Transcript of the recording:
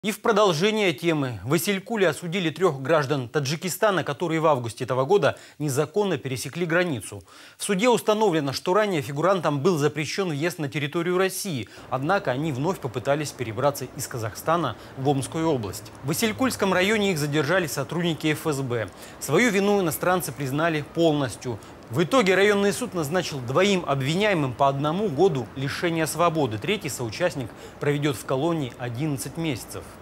И в продолжение темы. В Исилькуле осудили 3 граждан Таджикистана, которые в августе этого года незаконно пересекли границу. В суде установлено, что ранее фигурантам был запрещен въезд на территорию России. Однако они вновь попытались перебраться из Казахстана в Омскую область. В Исилькульском районе их задержали сотрудники ФСБ. Свою вину иностранцы признали полностью. В итоге районный суд назначил 2 обвиняемым по 1 году лишения свободы. 3-й соучастник проведет в колонии 11 месяцев.